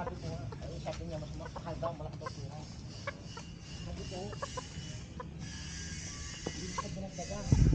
Sabi ko nga, ay sabi niya mas mahal daw, malaki daw pera. Sabi ko, hindi ko sa dinagdagan.